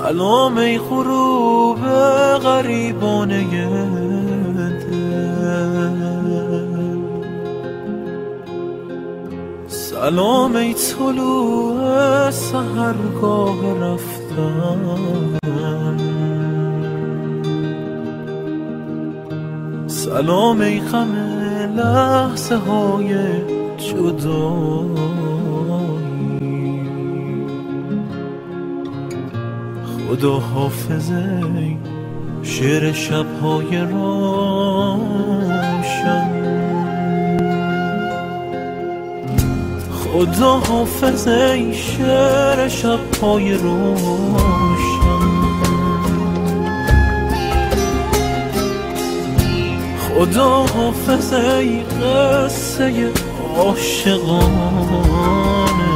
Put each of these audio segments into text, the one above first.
سلام ای غروب غریبانه دل، سلام ای طلوع سحرگاه رفتن، سلام ای غم لحظه های جدایی. خدا حافظ ای شعر شبهای روشن، خدا حافظ ای شعر شبهای روشن، خدا حافظ ای قصه عاشقانه،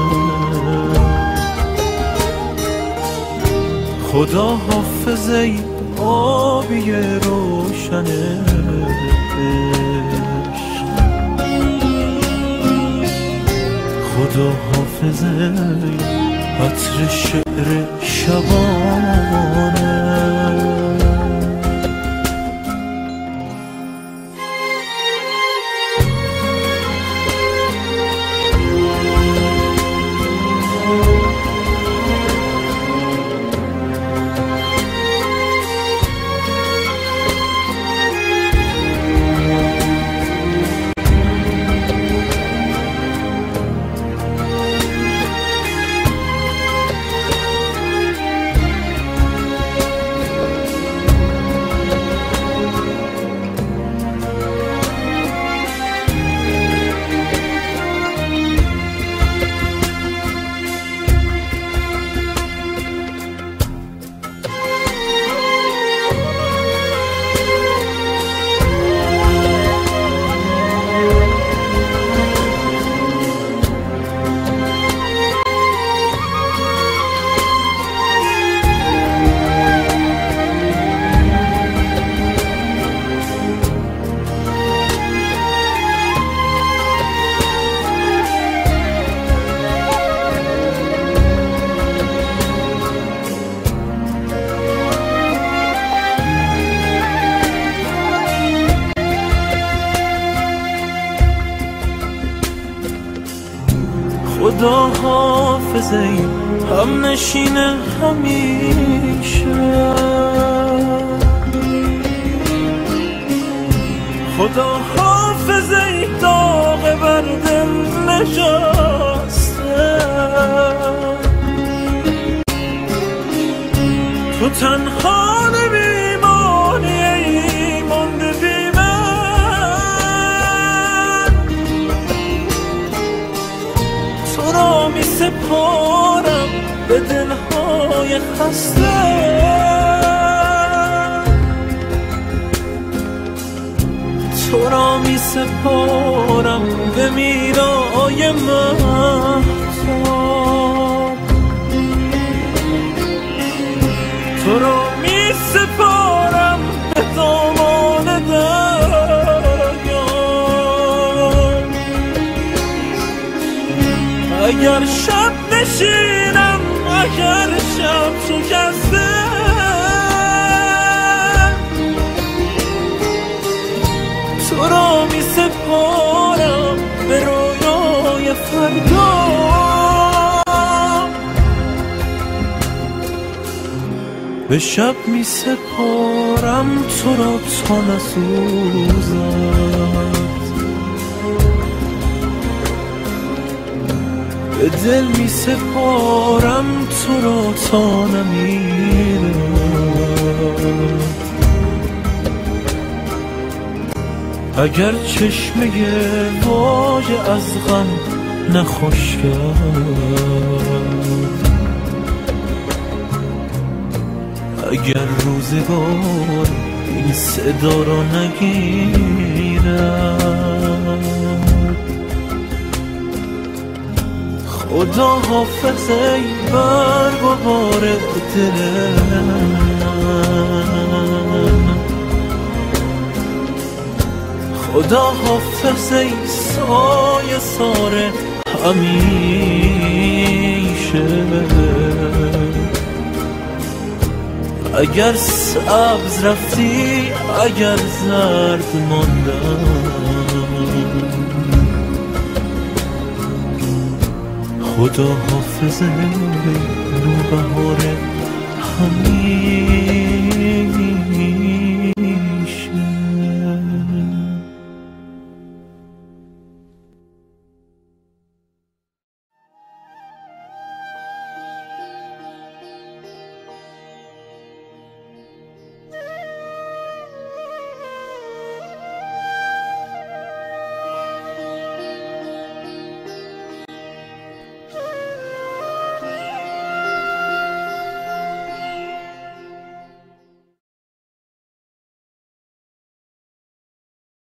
خدا حافظ ای آبی روشن عشق، خدا حافظ ای عطر شعر شبانه. خدا حافظ ای هم نشین همیشه، خدا حافظ ای داغ بر دل نشسته، تو تنها نمیمانی ای مانده بی من، تو را می سپارم به دلهای خسته، تو را می سپارم به میرای مهتاب، تو را می سپارم به دامان دریا. اگر شب نشینم، اگر شب شکسته، تو را می سپارم به رویای فردا. به شب می سپارم تو را تا نسوزد، به دل می سپارم تو را تا نمیرد. اگر چشمه واژه از غم نخوش کرد، اگر روزگار این صدا را نگیرد، خدا حافظ ای برگ و بار دلم، خدا حافظ ای سایه سار همیشه. اگر سبز رفتی اگر زرد ماندم، خدا حافظه نوبهار همین